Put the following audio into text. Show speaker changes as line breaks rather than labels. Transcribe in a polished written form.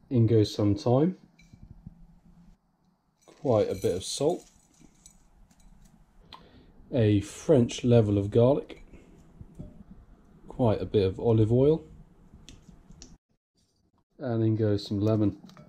In goes some thyme, quite a bit of salt, a French level of garlic, quite a bit of olive oil, and in goes some lemon.